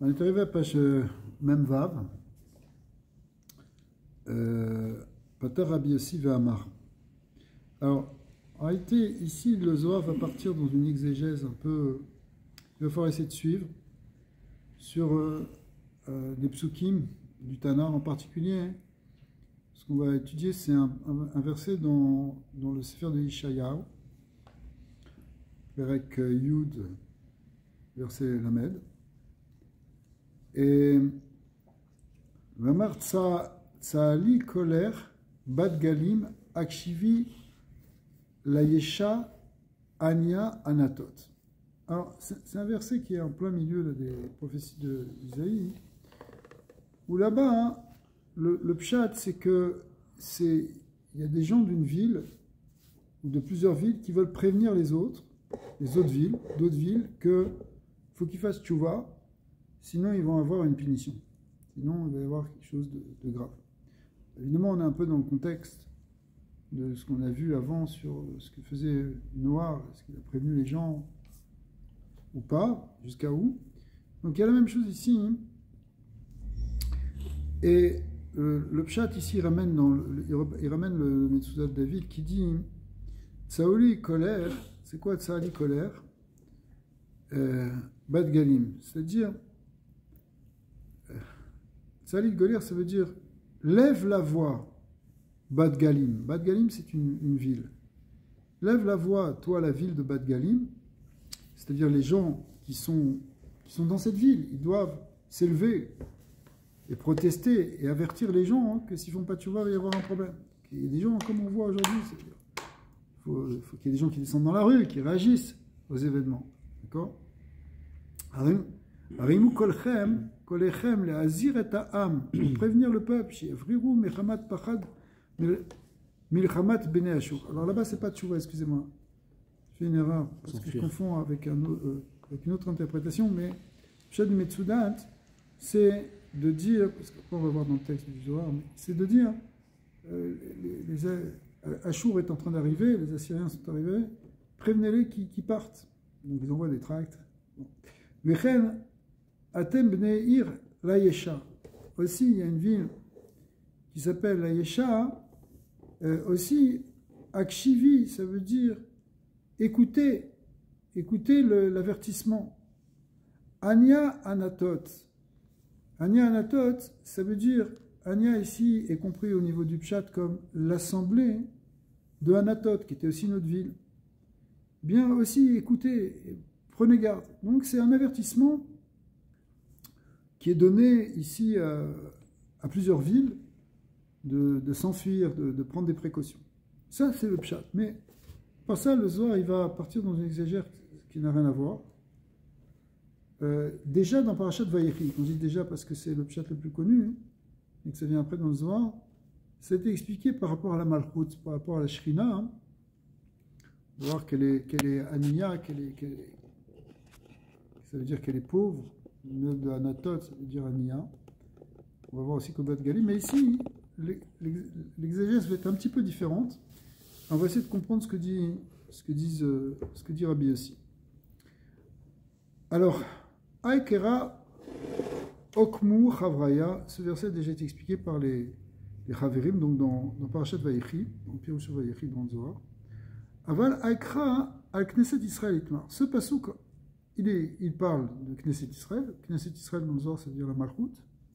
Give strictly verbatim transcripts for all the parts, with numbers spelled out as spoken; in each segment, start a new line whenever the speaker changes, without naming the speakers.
On est arrivé à page euh, même Vav. Euh, Pater Rabbi Yossi Ve'amar. Alors, en réalité, ici, le Zohar va partir dans une exégèse un peu. Il va falloir essayer de suivre sur euh, euh, des psukim du Tanar en particulier. Hein. Ce qu'on va étudier, c'est un, un, un verset dans, dans le Sefer de Ishayahu, Perek Yud, verset Lamed. Et Vamar Tsaali Koler Bad Galim Akshivi Layesha Anya Anatot. Alors, c'est un verset qui est en plein milieu là, des prophéties d'Isaïe, où là-bas, hein, le, le pshat, c'est que c'est il y a des gens d'une ville, ou de plusieurs villes, qui veulent prévenir les autres, les autres villes, d'autres villes, qu'il faut qu'ils fassent tchouva, sinon ils vont avoir une punition. Sinon, il va y avoir quelque chose de, de grave. Évidemment, on est un peu dans le contexte de ce qu'on a vu avant sur ce que faisait Noah, est-ce qu'il a prévenu les gens ou pas, jusqu'à où. Donc il y a la même chose ici. Hein. Et euh, le pshat ici il ramène, dans le, il ramène le Metsudat de David qui dit Tsaoli colère, c'est quoi Tsaoli colère euh, Bad Galim, c'est-à-dire euh, Tsaoli colère, ça veut dire lève la voix. Bad Galim. Bad Galim, c'est une, une ville. Lève la voix, toi, la ville de Bad Galim, c'est-à-dire les gens qui sont, qui sont dans cette ville, ils doivent s'élever et protester et avertir les gens hein, que s'ils ne font pas de tchouva, il va y avoir un problème. Il y a des gens, comme on voit aujourd'hui, il faut, faut qu'il y ait des gens qui descendent dans la rue, qui réagissent aux événements. D'accord ? Arimu kolchem, kolechem, le azir et ha'am, pour prévenir le peuple, chez Evriru, mechamat pachad, milchamat bene ashur. Alors là-bas, c'est pas tchouva, excusez-moi. Je fais une erreur, parce que je confonds avec, un, euh, avec une autre interprétation, mais Pshat du Metsudat, c'est de dire, parce qu'après on va voir dans le texte du Zohar, c'est de dire, euh, les, les, les Ashur est en train d'arriver, les Assyriens sont arrivés, prévenez-les qui, qui partent. Donc ils envoient des tracts. Vechen atem bnei ir Layesha. Aussi, il y a une ville qui s'appelle Layesha. Euh, aussi, Akshivi, ça veut dire écoutez, écoutez l'avertissement. Anya Anatot. Anya Anatot, ça veut dire, Anya ici est compris au niveau du pshat comme l'assemblée de Anatot, qui était aussi notre ville. Bien aussi, écoutez, prenez garde. Donc c'est un avertissement qui est donné ici à, à plusieurs villes de, de s'enfuir, de, de prendre des précautions. Ça, c'est le pshat. Mais par ça, le Zohar, il va partir dans une exégère qui n'a rien à voir. Euh, déjà dans Parashat Vayechi, on dit déjà parce que c'est le pshat le plus connu, hein, et que ça vient après dans le Zohar, ça a été expliqué par rapport à la Malchut, par rapport à la Shrina. Hein. On va voir qu'elle est, qu'elle est Aniya, qu'elle est, qu'elle est, ça veut dire qu'elle est pauvre. Le de Anatot, ça veut dire Aniya. On va voir aussi Kobat Gali, mais ici, l'exégèse va être un petit peu différente. On va essayer de comprendre ce que dit, ce que disent, ce que dit Rabbi Yossi. Alors, Aikera Okmu Chavraya, ce verset a déjà été expliqué par les, les Chaverim, donc dans, dans Parashat Vayechi, dans Pirush Vayechi, dans le Zohar. Aval Aikra al Knesset Israël Itmar. Ce passouk, il, est, il parle de Knesset Israël. Knesset Israël dans le Zohar, ça veut dire la Malchut.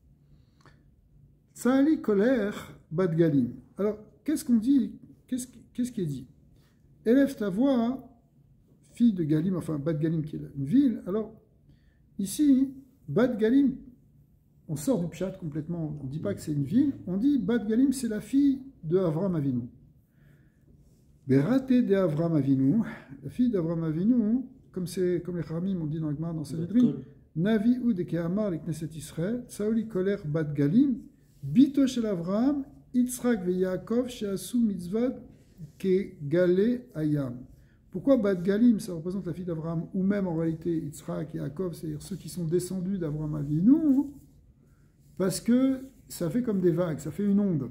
Tsaali Koler Bad Galim. Alors, qu'est-ce qu'on dit? Qu'est-ce qu'est-ce qui est dit? Élève ta voix, fille de Galim, enfin Bad Galim qui est une ville. Alors, ici, Bad Galim, on sort du pshat complètement, on ne dit pas que c'est une ville, on dit Bad Galim, c'est la fille de Avram Avinu. Berate de Avram Avinu, la fille d'Avram Avinu, comme, comme les Khamim ont dit dans le Gemara, dans Sanhedrin, Navi ou de Kehamar, les Knesset Israël, Saoli Koler Bad Galim, Bito shel Avram, Yitzhak ve Yaakov, Sheasu Mitzvah, Ke Gale Ayam. Pourquoi Bad Galim, ça représente la fille d'Abraham, ou même en réalité Yitzhak et Yaakov, c'est-à-dire ceux qui sont descendus d'Abraham Avinu, parce que ça fait comme des vagues, ça fait une onde.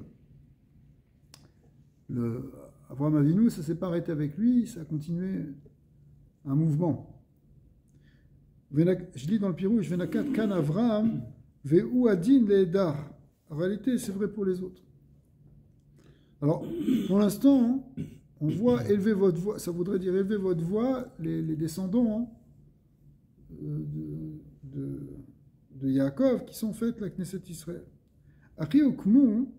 Le, Abraham Avinu, ça ne s'est pas arrêté avec lui, ça a continué un mouvement. Je lis dans le Pirouche, Venakat kan Avraham, ve'u adin le'edar. En réalité, c'est vrai pour les autres. Alors, pour l'instant, on voit élever votre voix, ça voudrait dire élever votre voix, les, les descendants de, de, de Yaakov, qui sont faits la Knesset Israël. Après, au Kmou,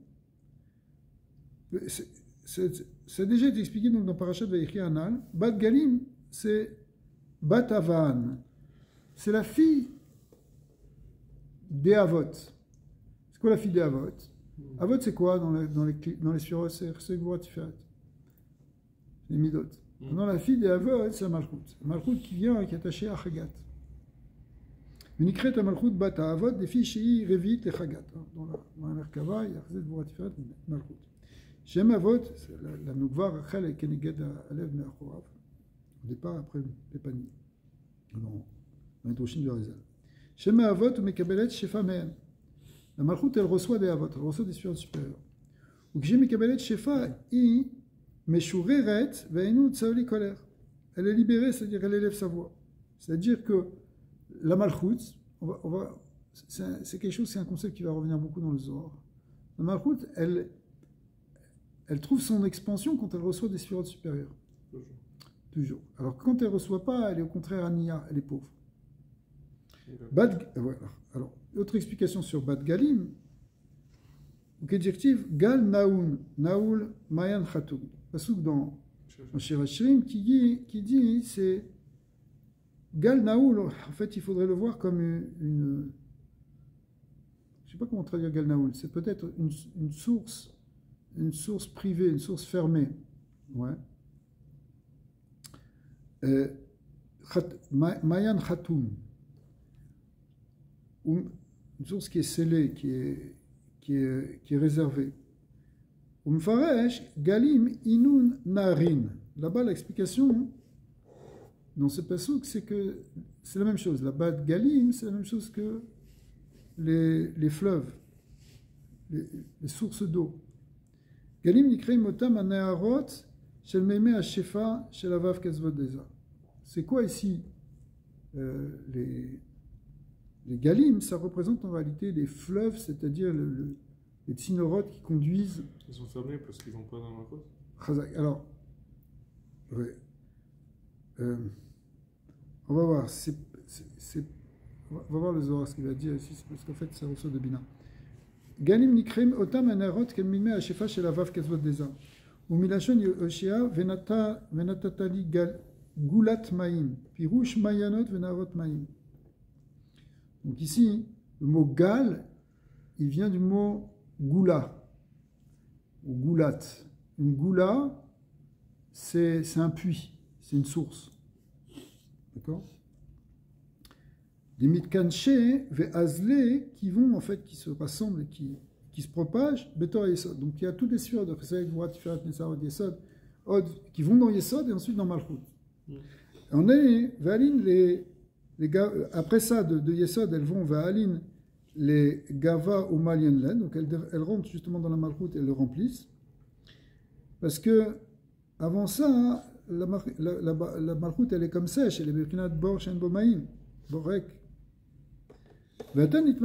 c'est déjà été expliqué donc, dans Parashat Vayechi Anal, Bat Galim, c'est Bat Avan. C'est la fille des Avot. C'est quoi la fille des Avot? Avot, c'est quoi dans les, dans les, dans les sphirotes? C'est Gvura Tiferet. Les Midot. Mm. Dans la fille des Avot, c'est la Malchut. La Malchut qui vient, qui est attachée à Chagat. Unikret la Malchut bat à Avot, des filles chez Revit et Chagat. Dans la, dans la Merkava, il y a Gvura Tiferet, Malchut. Shem Avot, c'est la, la Nukva, Rachel et Keneged Alev Me'achorav. Au départ, après les paniers. Non. Dans les Droshim de Rizal. Shem Avot ou Mekabelet Shefa Mehem. La Malchut, elle reçoit des Avot, elle reçoit des sphirotes supérieures. Ou que j'ai Mekabelet Shefa, i Meshureret, Veinu Tsaoli Koler. Elle est libérée, c'est-à-dire elle élève sa voix. C'est-à-dire que la Malchut, on va, on va, c'est quelque chose, c'est un concept qui va revenir beaucoup dans le Zohar. La Malchut, elle, elle trouve son expansion quand elle reçoit des sphirotes supérieures. Toujours. Toujours. Alors quand elle ne reçoit pas, elle est au contraire ania, elle est pauvre. Bad, voilà. Alors, autre explication sur Bat Galim, ou qu'adjectif Gal Naoun, Naoul Mayan Khatoum. Passouk dans Shirashrim qui dit, qui dit c'est Gal Naoul, en fait il faudrait le voir comme une, une je ne sais pas comment traduire Gal Naoul, c'est peut-être une, une source, une source privée, une source fermée. Ouais. Euh, Mayan Khatoum. Une source qui est scellée, qui est, qui est, qui est réservée. Umfaresh, Galim, Inun, Narin. Là-bas, l'explication dans ce passouk, c'est que c'est la même chose. Là-bas, Galim, c'est la même chose que les, les fleuves, les, les sources d'eau. Galim, Nikrei Motam, Aneharot, Shel Meme Hashefa, Shel Avav Kezvot Deza. C'est quoi ici euh, les. Les galim, ça représente en réalité les fleuves, c'est-à-dire le, le, les tsinorotes qui conduisent.
Ils sont fermés parce qu'ils n'ont pas dans la côte.
Alors, ouais. euh, on va voir. C'est, c'est, c'est, on va voir le Zohar ce qu'il va dire ici, parce qu'en fait, ça reçoit de Bina. Galim nikrim otam anarot kelmime hashefa shel avav kezvot deza. Umilashon yoshia venata venatatali gulat maim pirush mayanot venarot maim. Donc ici, le mot gal, il vient du mot goula, ou goulat. Une goula, c'est un puits, c'est une source. D'accord? Des mitkanché, ve'azle, qui vont, en fait, qui se rassemblent et qui, qui se propagent, betor et yesod. Donc il y a toutes les sphères de Chesed, Gvura, Tiferet, Netzarot, Yesod, Od, qui vont dans Yesod et ensuite dans Malchut. Mm. On est, ve'alin, les. Les ga... Après ça, de, de Yesod, elles vont vers Aline, les Gava ou Malienlen, donc elles, elles rentrent justement dans la Malchut et elles le remplissent. Parce que, avant ça, la, la, la, la Malchut, elle est comme sèche, elle est Birkinat Bor Shen Bomaim, Borek. C'est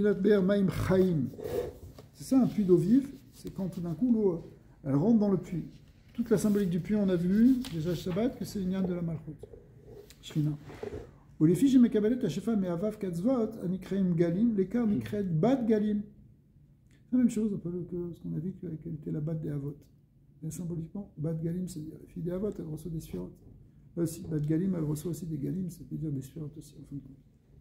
ça un puits d'eau vive, c'est quand tout d'un coup l'eau, elle rentre dans le puits. Toute la symbolique du puits, on a vu, déjà Shabbat, que c'est l'ignan de la Malchut. Shrina. Ou les filles, je me kabalet Hashefa mais avav katzvot, anikreim galim, l'écart nikret bat galim. C'est la même chose, un peu que ce qu'on a vu qu'elle était la bat des avot. Et symboliquement, bat galim, c'est-à-dire la fille des avot, elle reçoit des sphirotes. Là aussi, bat galim, elle reçoit aussi des galim, c'est-à-dire des sphirotes aussi, en fin de compte.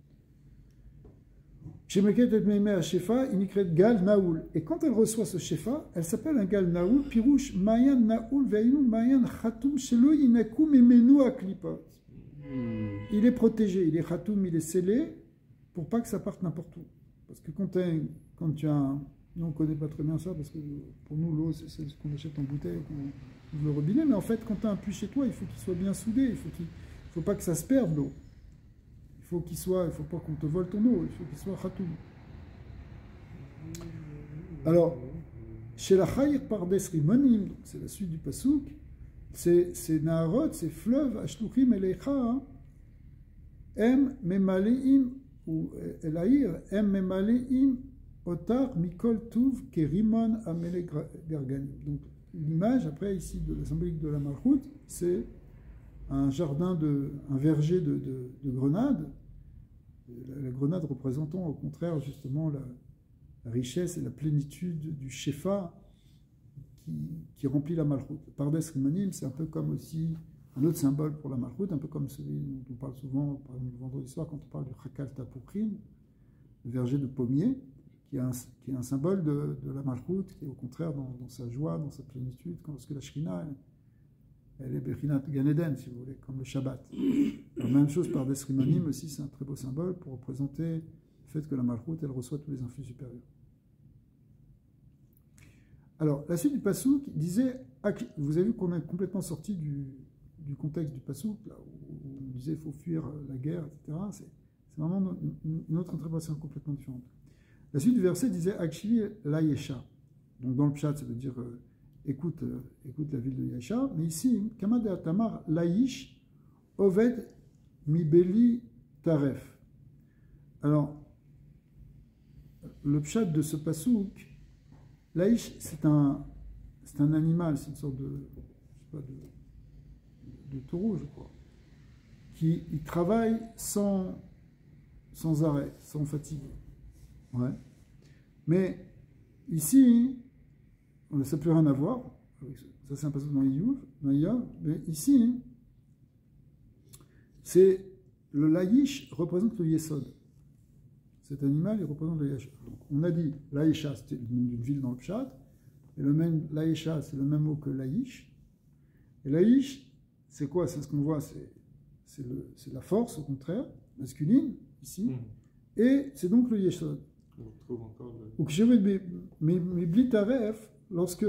Chez Meket et Meimeh Hashefa, inikret gal naoul. Et quand elle reçoit ce shefa, elle s'appelle un gal naoul, pirouche mayan naoul, veinu mayan chatoum, shelo inaku memenu aklipot. Il est protégé, il est khatoum, il est scellé pour pas que ça parte n'importe où. Parce que quand, quand tu as un... Nous, on ne connaît pas très bien ça, parce que pour nous, l'eau, c'est ce qu'on achète en bouteille, qu'on ouvre le robinet. Mais en fait, quand tu as un puits chez toi, il faut qu'il soit bien soudé. Il faut qu'il ne faut pas que ça se perde, l'eau. Il faut qu'il soit... Il ne faut pas qu'on te vole ton eau. Il faut qu'il soit khatoum. Alors, chez la Chayir Pardes Rimonim, c'est la suite du Passouk, ces Naharot, ces fleuves, Ashluchim et Lecha, Em memaleim, ou Elaïr, Em memaleim, otar mikol tuv kerimon amele garganim. Donc l'image, après, ici, de la symbolique de la Malchut, c'est un jardin, de, un verger de, de, de grenades. La, la grenade représentant, au contraire, justement, la, la richesse et la plénitude du Shefa qui, qui remplit la Malchut. Pardes Rimanim, c'est un peu comme aussi un autre symbole pour la Malchut, un peu comme celui dont on parle souvent, par exemple, le vendredi soir, quand on parle du Chakal Tapukrin, le verger de pommier, qui est un, qui est un symbole de, de la Malchut, qui est au contraire dans, dans sa joie, dans sa plénitude, lorsque la Shrina, elle, elle est Bechinat Gan Eden, si vous voulez, comme le Shabbat. La même chose par Desrimanim aussi, c'est un très beau symbole pour représenter le fait que la Malchut, elle reçoit tous les influx supérieurs. Alors, la suite du Passouk disait, vous avez vu qu'on est complètement sorti du, du contexte du Passouk, là où on disait qu'il faut fuir la guerre, et cetera. C'est vraiment une autre interprétation complètement différente. La suite du verset disait Akshivi la Yesha. Donc dans le Pshat, ça veut dire euh, écoute, euh, écoute la ville de Yesha. Mais ici, Kamad et Atamar, Laïsh, Oved, Mibeli, Taref. Alors, le Pshat de ce Passouk, Laïsh, c'est un, c'est un animal, c'est une sorte de, je sais pas, de, de taureau, je crois, qui il travaille sans, sans arrêt, sans fatigue. Ouais. Mais ici, ça n'a plus rien à voir. Ça, c'est un passage dans Iyov. Mais ici, c'est le laïch représente le yesod. Cet animal, il représente le yesod. Donc, on a dit laïcha, c'était le nom d'une ville dans le Pshat. Et le même laïcha, c'est le même mot que laïch. Et laïch, c'est quoi? C'est ce qu'on voit, c'est la force, au contraire, masculine, ici. Mm. Et c'est donc le yesod.
On trouve encore le...
Donc, je vais, mais, mais Blitaref, lorsque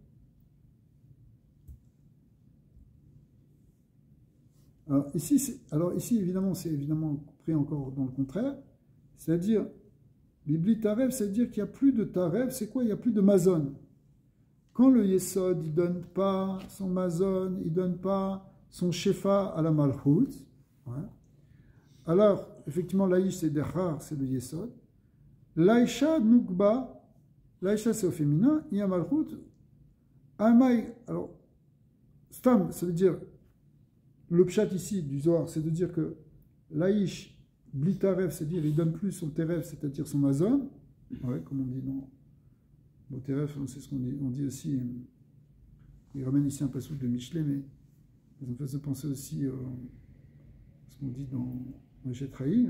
alors ici, alors ici évidemment, c'est évidemment pris encore dans le contraire, c'est-à-dire Blitaref, c'est-à-dire qu'il n'y a plus de Taref, c'est quoi? Il n'y a plus de Mazon. Quand le Yesod, il ne donne pas son Mazon, il ne donne pas son Shefa à la Malchut, ouais. Alors, effectivement, l'Aïch, c'est Dechar, c'est le Yesod. Laïcha Nukba, Laïcha c'est au féminin, il y a Malchut, Amai, alors, Stam, ça veut dire, le pshat ici du Zohar, c'est de dire que Laïch, Blitaref, c'est-à-dire, il donne plus son Teref, c'est-à-dire son Mazon, ouais, comme on dit dans le Teref, c'est ce qu'on dit, on dit aussi, il ramène ici un passage de Michelet, mais ça me fait penser aussi euh, à ce qu'on dit dans Meshet Raï.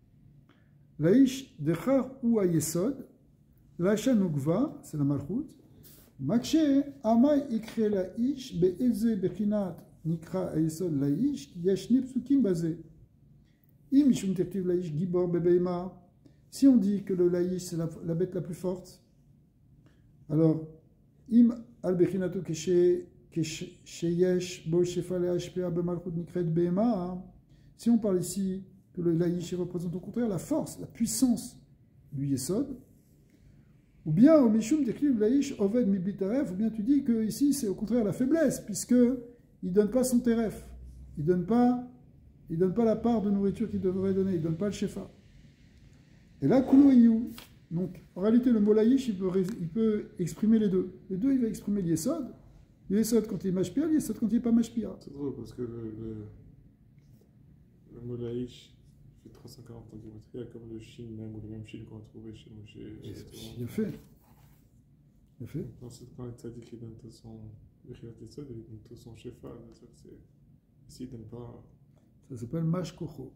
Laïch dechar ou ayesod, laïcha nukva, c'est la malchut. Makshe amay ikre laïch be'eze bechinat nikra ayesod laïch yashne psukim bazé. Im mishum tertiv laïch gibor bebeima. Si on dit que le laïch c'est la, la bête la plus forte, alors im al bechinato keshe sheyesh bo shefa le'ashpea bemalchut nikret beema. Si on parle ici que le laïch représente au contraire la force, la puissance du Yesod, ou bien au Mishum décrit laïch Oved Mibli Taref, ou bien tu dis que ici c'est au contraire la faiblesse, puisque il donne pas son Teref, il donne pas, il donne pas la part de nourriture qu'il devrait donner, il donne pas le Shefa. Et là, Kuloïou, donc en réalité le mot laïch il peut, il peut exprimer les deux. Les deux il va exprimer le Yesod, le Yesod quand il est Mashpia, le Yesod quand il n'est pas Mashpia.
C'est drôle parce que le, le, le mot laïch fait trois cent quarante en gématrie, comme le Shin même, ou le même Shin qu'on a trouvé chez Moshe.
Il a fait. Il a fait.
Quand il t'a dit qu'il donne tout son Bechinat Yesod, il donne tout son Shefa. S'il ne donne pas.
Ça s'appelle Mash Kocho.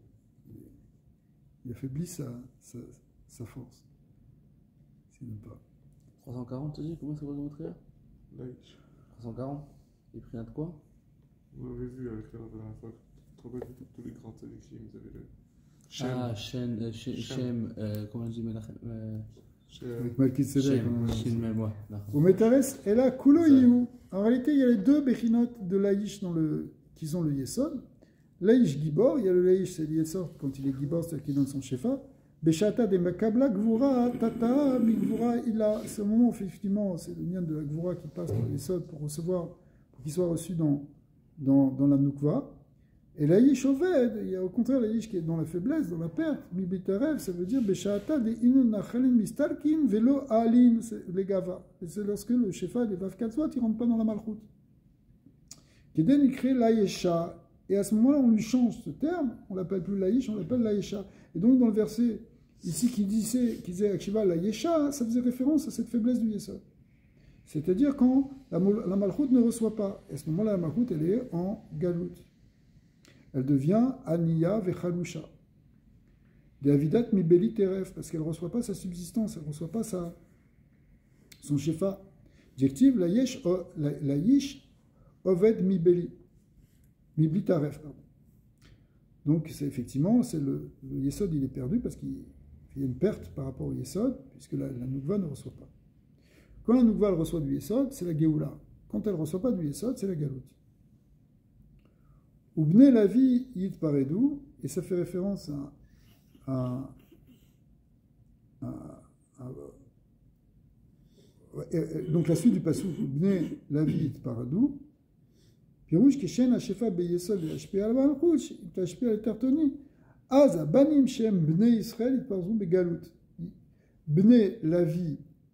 Il affaiblit sa, sa, sa force. S'il ne donne pas.
trois cent quarante, tu dis? Comment c'est votre gématrie?
Laïch.
trois cent quarante. Il prit un de quoi?
Vous l'avez vu avec la dernière fois. Tous les grands tzadikim, vous avez le.
Shem. Ah, Shem, euh, Shem, Shem euh, comment on dit Menachem euh,
avec Malkit Sedek.
Shem, même, ouais.
Au Metares, et là, Kuloïou. En réalité, il y a les deux Bechinot de Laïch dans le, qui sont le Yesod. Laïch Gibor, il y a le Laïch, c'est le Yesod quand il est Gibor, c'est-à-dire qu'il donne son Shefa. Beshata de Makabla Gvura, Tata, Migvura, Ila. C'est au moment où, effectivement, c'est le lien de la Gvura qui passe dans le Yesod pour recevoir, pour qu'il soit reçu dans, dans, dans la Nukva. Et la yish oved, il y a au contraire la yish qui est dans la faiblesse, dans la perte. Mibitarev, ça veut dire Beshata de inun nachalin mistalkin velo alin, les gava. Et c'est lorsque le shefa des vav katzot, il ne rentre pas dans la malchoute. Keden, il crée la yesha. Et à ce moment-là, on lui change ce terme, on l'appelle plus la yish, on l'appelle la yesha. Et donc, dans le verset ici qui disait, qui disait Akshiva la yesha, ça faisait référence à cette faiblesse du yesod. C'est-à-dire quand la, la malchoute ne reçoit pas. Et à ce moment-là, la malchoute, elle est en galout. Elle devient Aniya Vechalusha. De Avidat Mibeli Teref, parce qu'elle ne reçoit pas sa subsistance, elle ne reçoit pas sa, son shefa. Directive, la yesh, la, la yish Oved Mibeli. Mibli Taref, pardon. Donc, c'est effectivement, c'est le, le Yesod, il est perdu parce qu'il y a une perte par rapport au Yesod, puisque la, la Nukva ne reçoit pas. Quand la Nukva reçoit du Yesod, c'est la Geoula. Quand elle ne reçoit pas du Yesod, c'est la Galout. Ubne la vie yit paredou, et ça fait référence à, à, à, à donc la suite du passage, Ubne la vie yit paredou, pirouche keshen hashefa beyesod yashpi al malchut, yashpi al tartoni, az abanim shem bnei Israël yitparzu begalut. Bne la vie,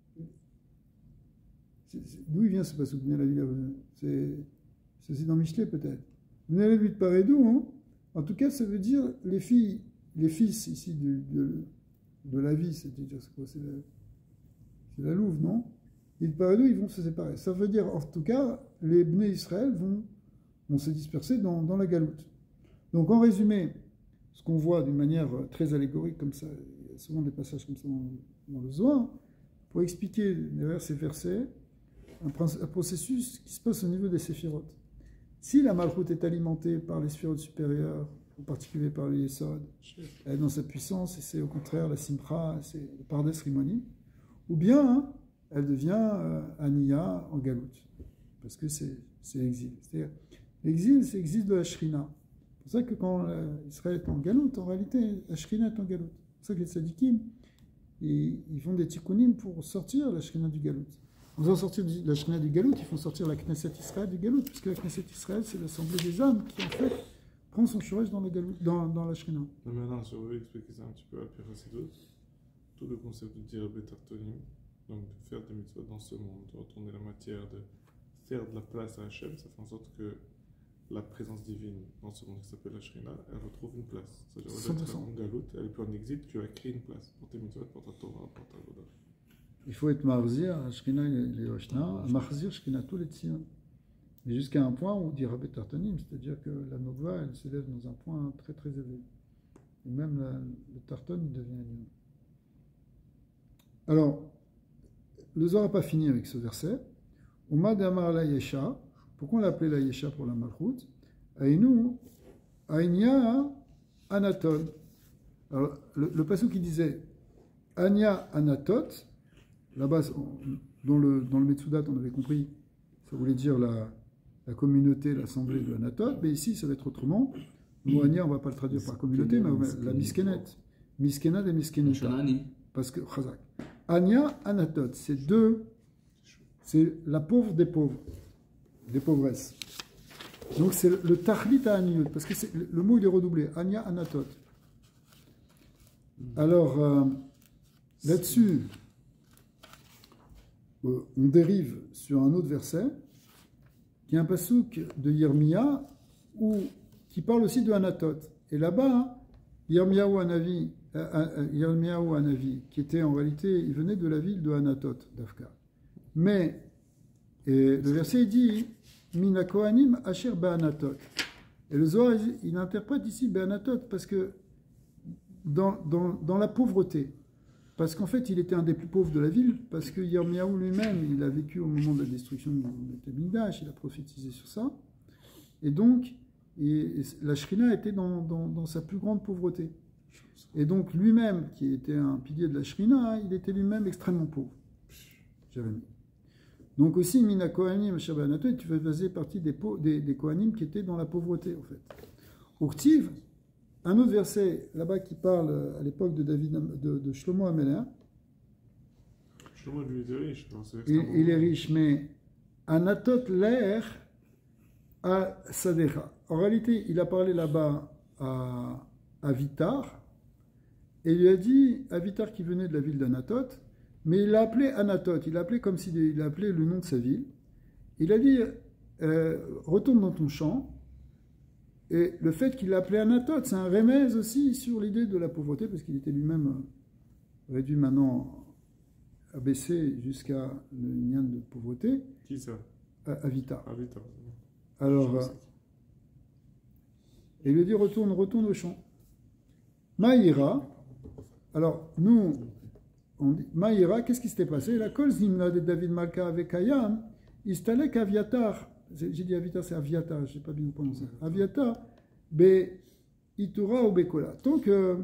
d'où il vient ce passage, Bne la vie, c'est c'est dans Michelet peut-être. Vous n'allez lui parler d'où, hein? En tout cas, ça veut dire les filles, les fils ici de, de, de la vie, c'est-à-dire c'est quoi? C'est la, la louve, non? Ils parlent d'où, ils vont se séparer. Ça veut dire, en tout cas, les Bnei Israël vont, vont se disperser dans, dans la galoute. Donc, en résumé, ce qu'on voit d'une manière très allégorique comme ça, il y a souvent des passages comme ça dans, dans le Zohar, pour expliquer derrière ces versets un, un processus qui se passe au niveau des séphirotes. Si la malchoute est alimentée par les sphirotes supérieures, en particulier par le Yesod, elle est dans sa puissance, et c'est au contraire la Simcha, c'est le Pardes Rimoni, ou bien hein, elle devient euh, Aniya en galoute, parce que c'est l'exil. C'est-à-dire, l'exil, c'est l'exil de la Shrina. C'est pour ça que quand euh, Israël est en galoute, en réalité, la Shrina est en galoute. C'est pour ça que les Tzadikim, ils, ils font des tikkunim pour sortir la Shrina du galoute. En faisant sortir la Shrina du Galout, ils font sortir la Knesset Israël du Galout, puisque la Knesset Israël, c'est l'assemblée des âmes qui, en fait, prend son shorech dans, dans, dans la Shrina.
Mais maintenant, si on veut expliquer ça un petit peu à Pierre Hassidut, tout le concept de dire Betartonim, donc de faire des mitzvot dans ce monde, de retourner la matière, de faire de la place à Hachem, ça fait en sorte que la présence divine dans ce monde qui s'appelle la Shrina, elle retrouve une place. C'est-à-dire, au lieu d'être en Galout, elle est plus en exil, tu as créé une place pour tes mitzvot, pour ta Torah, pour ta Vodah.
Il faut être marzir, Shrina les Hoshna, marzir Shrina tous les Tzion. Mais jusqu'à un point où on dit Rabbi Tartanim, c'est-à-dire que la Nova, elle s'élève dans un point très très élevé. Et même la, le Tarton, il devient un. Alors, le Zohar n'a pas fini avec ce verset. Uma d'Amar la Yesha, pourquoi on l'a appelé la Yesha pour la Malchut? Aïnou, Aïnia Anaton. Alors, le, le passage qui disait Anya Anatot, là-bas, dans le, dans le Metsudat, on avait compris, ça voulait dire la, la communauté, l'assemblée de Anatot, mais ici, ça va être autrement. Le mot Anya, on ne va pas le traduire par communauté, mais la Miskenet. Miskenat et Miskenita. Parce que, Chazak. Anya, Anatot, c'est deux, c'est la pauvre des pauvres, des pauvresses. Donc, c'est le Tachlit à Aniyut, parce que le, le mot, il est redoublé. Anya, Anatot. Alors, euh, là-dessus, on dérive sur un autre verset, qui est un passouk de Yirmiya, où, qui parle aussi de Anatot. Et là-bas, Yirmiyahu Hanavi, euh, Yirmiyahu Hanavi, qui était en réalité, il venait de la ville de Anatot, d'Afka. Mais et le verset dit Mina Kohanim Asher Be'anatot. Et le Zohar, il interprète ici Be'anatot, parce que dans, dans, dans la pauvreté, parce qu'en fait, il était un des plus pauvres de la ville, parce que Yirmiyahu lui-même, il a vécu au moment de la destruction du Mikdash, il a prophétisé sur ça. Et donc, et, et la Shrina était dans, dans, dans sa plus grande pauvreté. Et donc, lui-même, qui était un pilier de la Shrina, il était lui-même extrêmement pauvre. Jérémie. Donc aussi, Mina Kohanim, Shabanato, tu faisais partie des, des, des Kohanim qui étaient dans la pauvreté, en fait. Uktiv, un autre verset là-bas qui parle à l'époque de David, de, de Shlomo Amelech.
Shlomo, lui, il est riche.
Il, il est riche, mais Anatot l'air à Sadecha. En réalité, il a parlé là-bas à Avitar, et il lui a dit, Avitar qui venait de la ville d'Anatote, mais il l'a appelé Anatote, il l'a appelé comme s'il appelait le nom de sa ville. Il a dit, euh, retourne dans ton champ, et le fait qu'il l'a appelé Anatote, c'est un remèze aussi sur l'idée de la pauvreté, parce qu'il était lui-même réduit maintenant à baisser jusqu'à le lien de pauvreté.
Qui ça?
Avitar.
Avitar.
Alors, euh, et il lui dit, retourne, retourne au champ. Maïra, alors nous, on dit, Maïra, qu'est-ce qui s'était passé? La kol zimna de David Malka avec Ayam, istalek Aviatar, j'ai dit Aviatar, c'est Aviatar, je n'ai pas bien prononcé. Aviatar, be Itura ou Bekola. Tant que,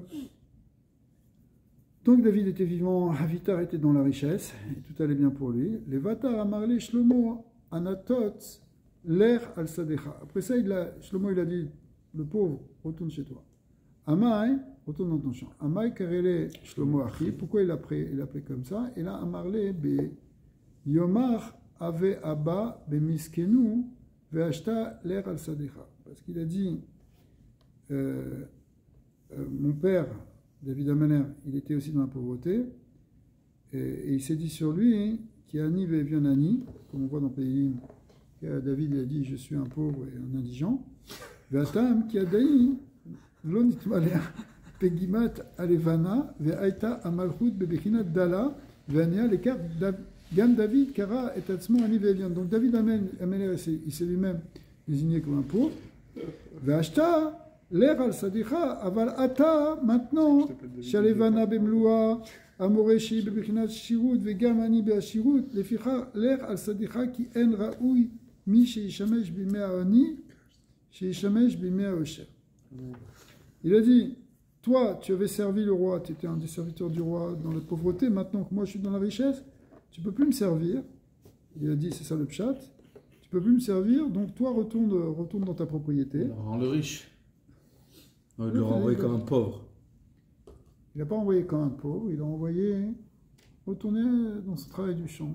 tant que David était vivant, Aviatar était dans la richesse, et tout allait bien pour lui. Les Vatar Amarle Shlomo Anatot, l'air al Sadecha. Après ça, il a, Shlomo il a dit, le pauvre, retourne chez toi. Amai, retourne dans ton champ. Amai karele Shlomo Achi, pourquoi il l'a appelé, il appelé comme ça? Et là, Amarle be Yomar ave Abba be Miskenu ve Ashta l'air al Sadecha. Parce qu'il a dit, euh, euh, mon père, David Amener, il était aussi dans la pauvreté, et, et il s'est dit sur lui, qui a Ani ve Vionani, comme on voit dans Pays, David il a dit, je suis un pauvre et un indigent. Ve'atam ki adai lo nitmalea pegimat alevana ve'aita amalchut bebechinat dala ve'ania lekar gam David kara et atzmo ani ve'elion. Donc David Améler, il s'est lui-même désigné comme un pauvre. Ve'ashta l'air al sadicha aval ata maintenant shalevana bemloua amoreshi bebechinat shirut ve'gam ani be'ashirut leficha l'air al sadicha ki en raoui mi sheishamesh bimea ani sheishamesh bimea osher. Il a dit, toi, tu avais servi le roi, tu étais un des serviteurs du roi dans la pauvreté, maintenant que moi je suis dans la richesse, tu ne peux plus me servir. Il a dit, c'est ça le pshat, tu ne peux plus me servir, donc toi, retourne, retourne dans ta propriété.
Il rend le riche. Il le renvoie comme un pauvre.
Il n'a pas envoyé comme un pauvre, il a envoyé retourner dans son travail du champ.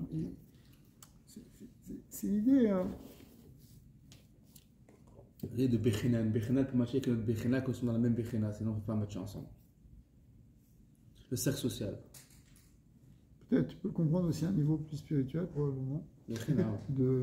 C'est l'idée... Hein.
Et de Bechina, une Bechina peut marcher avec notre Bechina qu'on soit dans la même Bechina, sinon on ne peut pas marcher ensemble. Le cercle social.
Peut-être, tu peux comprendre aussi un niveau plus spirituel, probablement.
Bechina, ouais.
De...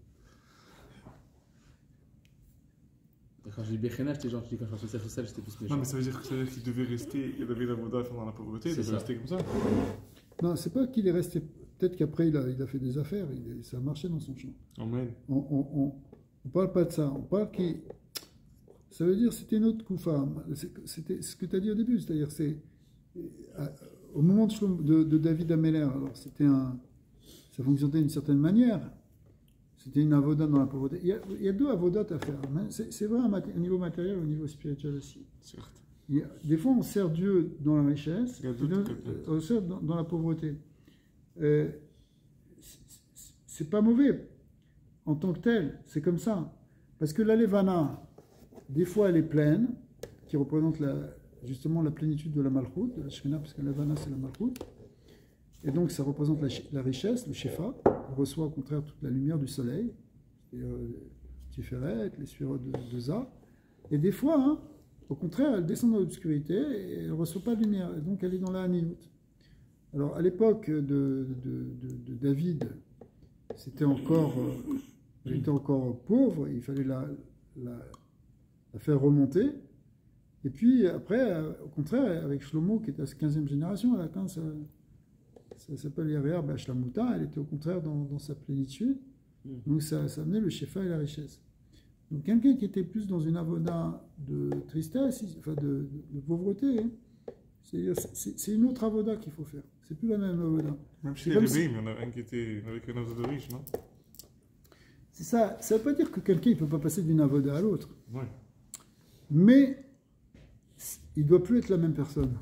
Quand je dis Bechina, j'étais gentil, quand je pense au cercle social, j'étais plus méchant.
Non, mais ça veut dire, ça veut dire qu'il devait rester, il avait la voda dans la pauvreté, il devait rester comme ça.
Non, c'est pas qu'il est resté. Peut-être qu'après, il a, il a fait des affaires, il, ça a marché dans son champ.
Amen.
On, on, on, On ne parle pas de ça, on parle qui. Ça veut dire c'était une autre koufa. C'était ce que tu as dit au début, c'est-à-dire c'est. Au moment de, de, de David Améler, alors c'était un. Ça fonctionnait d'une certaine manière. C'était une avoda dans la pauvreté. Il y a, il y a deux avodas à faire. C'est vrai au niveau matériel et au niveau spirituel aussi.
Certes.
Il y a, des fois, on sert Dieu dans la richesse,
dans,
on sert dans, dans la pauvreté. Euh, c'est pas mauvais. En tant que tel, c'est comme ça. Parce que la Levana, des fois, elle est pleine, qui représente la, justement la plénitude de la Malchut, de la Shekhinah, parce que la Levana, c'est la Malchut. Et donc, ça représente la, la richesse, le Shefa. On reçoit au contraire toute la lumière du soleil, c'est-à-dire Tiferet, les sphérot de, de Za. Et des fois, hein, au contraire, elle descend dans l'obscurité et elle ne reçoit pas de lumière. Et donc, elle est dans la Haniyut. Alors, à l'époque de, de, de, de David, c'était encore... Euh, Elle était encore pauvre, il fallait la, la, la faire remonter. Et puis après, au contraire, avec Shlomo, qui est à sa quinzième génération, elle a atteint sa, ça s'appelle Yaréar Bashlamouta, elle était au contraire dans, dans sa plénitude. Donc ça, ça amenait le shefa et la richesse. Donc quelqu'un qui était plus dans une avoda de tristesse, enfin de, de, de pauvreté, hein, c'est une autre avoda qu'il faut faire. C'est plus la même avoda.
Même chez les rêves, il y en a un qui était avec un avoda riche, non?
C'est ça. Ça ne veut pas dire que quelqu'un ne peut pas passer d'une avoda à l'autre.
Ouais.
Mais il ne doit plus être la même personne.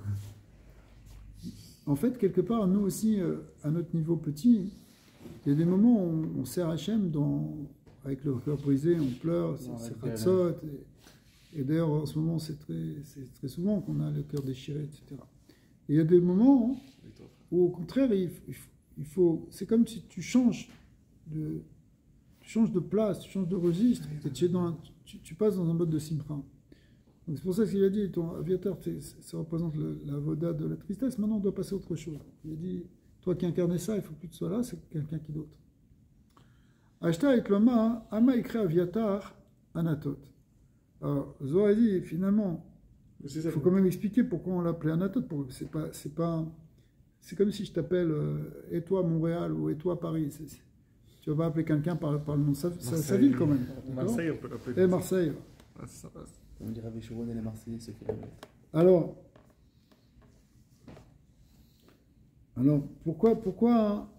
En fait, quelque part, nous aussi, à notre niveau petit, il y a des moments où on, on sert Hachem dans, avec le cœur brisé, on pleure, c'est Ratzot. Et, et d'ailleurs, en ce moment, c'est très, très souvent qu'on a le cœur déchiré, et cetera. Et il y a des moments où, au contraire, il, il faut, c'est comme si tu changes de... Tu tu changes de place, tu changes de registre, et tu, es dans un- tu, tu passes dans un mode de simcha. Donc c'est pour ça qu'il a dit, ton aviateur, c'est- ça représente le- la voda de la tristesse, maintenant on doit passer à autre chose. Il a dit, toi qui incarnais ça, il faut plus que tu sois là, c'est quelqu'un qui d'autre. Ashta et Kloma, Ama écrit Aviatar, Anatot. Alors, Zohar dit, finalement,
Mais c'est
il
ça.
faut quand même expliquer pourquoi on l'appelait Anatot. Pour- C'est pas, c'est pas, c'est comme si je t'appelle euh, et toi Montréal ou et toi Paris. C'est- c'est- tu vas pas appeler quelqu'un par, par le nom de sa, sa- sa
Marseille.
ville quand même. d'accord
Marseille, on peut l'appeler.
Et
comme ça.
Marseille.
Ah, c'est sympa. ça.
On dirait avec Chevron et les Marseillais, ceux qui la mettent.
Alors, alors pourquoi, pourquoi,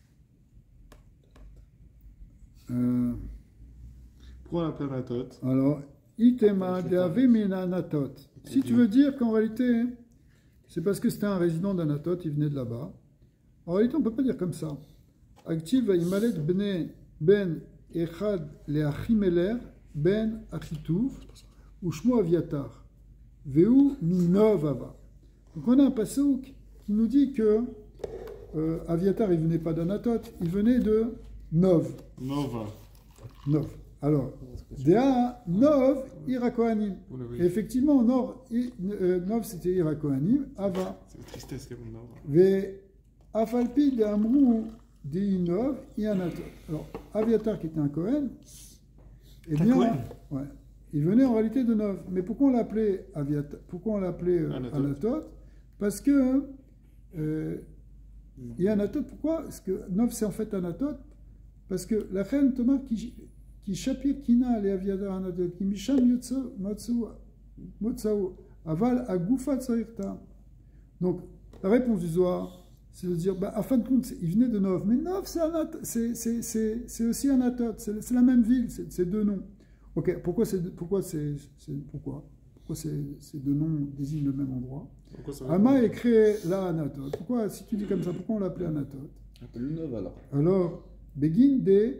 euh,
Pourquoi on l'appelle Anatot?
alors, itema de ave min Anatot. Si tu veux dire qu'en réalité, c'est parce que c'était un résident d'Anatot, il venait de là-bas. En réalité, on ne peut pas dire comme ça. Active imalet bne ben echad le achimeler ben achituv ou shmo aviatar veu minov ava. Donc on a un passouk qui nous dit que euh, Aviatar il venait pas d'Anatot, il venait de Nov.
Nova.
Nov. Alors, Dea Nov Irakohanim.
Vous l'avez
Et
dit.
effectivement, Nov, i- euh, Nov c'était Irakohanim, Ava.
C'est une tristesse quand même, Nova.
Ve Afalpi de Amrou de Inov Ianatot. Alors, Aviatar qui était un Kohen, eh
Un
bien,
Kohen
ouais, il venait en réalité de Nov. Mais pourquoi on l'appelait Aviatar, pourquoi on l'appelait euh,
Anatot.
Anatot? Parce que euh, Ianatot, pourquoi? Parce que Nov c'est en fait Anatot, parce que la reine Thomas qui qui Shapir Kina le Aviatar Anatot, qui Misham Yotso Matsu Motsao Aval Agoufa Tsairta. Donc, la réponse du Zohar, c'est de dire, bah, à fin de compte, c'est- il venait de Nov. Mais Nov, c'est Anat- c'est- c'est- c'est- c'est aussi Anatot, c'est c'est la même ville, c'est c'est deux noms. Ok, pourquoi c'est pourquoi c'est c'est- pourquoi pourquoi ces ces deux noms désignent le même endroit?
Pourquoi ça va
Ama est créé là Anatot. Pourquoi, si tu dis comme ça, pourquoi on l'appelait Anatot?
Appelle-le Nov alors.
Alors, Begin de